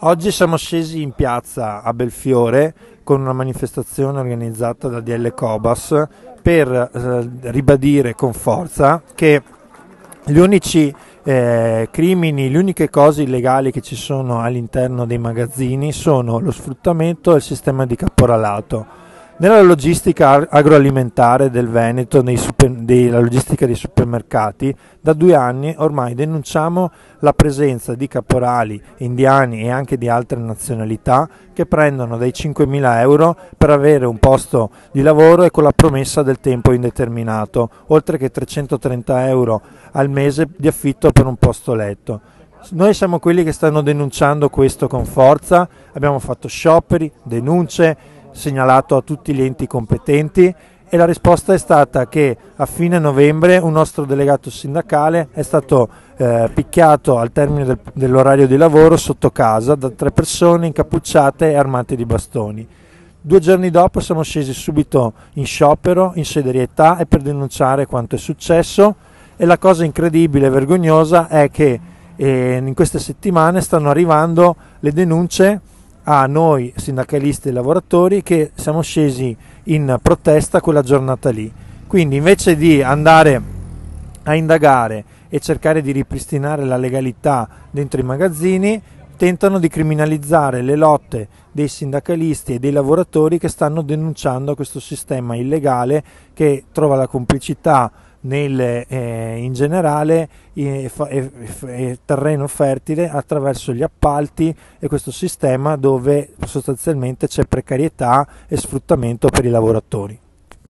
Oggi siamo scesi in piazza a Belfiore con una manifestazione organizzata da DL Cobas per ribadire con forza che gli unici crimini, le uniche cose illegali che ci sono all'interno dei magazzini sono lo sfruttamento e il sistema di caporalato. Nella logistica agroalimentare del Veneto, nella logistica dei supermercati, da 2 anni ormai denunciamo la presenza di caporali indiani e anche di altre nazionalità che prendono dai 5.000 euro per avere un posto di lavoro e con la promessa del tempo indeterminato, oltre che 330 euro al mese di affitto per un posto letto. Noi siamo quelli che stanno denunciando questo con forza, abbiamo fatto scioperi, denunce, segnalato a tutti gli enti competenti e la risposta è stata che a fine novembre un nostro delegato sindacale è stato picchiato al termine dell'orario di lavoro sotto casa da 3 persone incappucciate e armate di bastoni. 2 giorni dopo siamo scesi subito in sciopero, in solidarietà e per denunciare quanto è successo, e la cosa incredibile e vergognosa è che in queste settimane stanno arrivando le denunce a noi sindacalisti e lavoratori che siamo scesi in protesta quella giornata lì. Quindi invece di andare a indagare e cercare di ripristinare la legalità dentro i magazzini, tentano di criminalizzare le lotte dei sindacalisti e dei lavoratori che stanno denunciando questo sistema illegale che trova la complicità in generale terreno fertile attraverso gli appalti e questo sistema dove sostanzialmente c'è precarietà e sfruttamento per i lavoratori.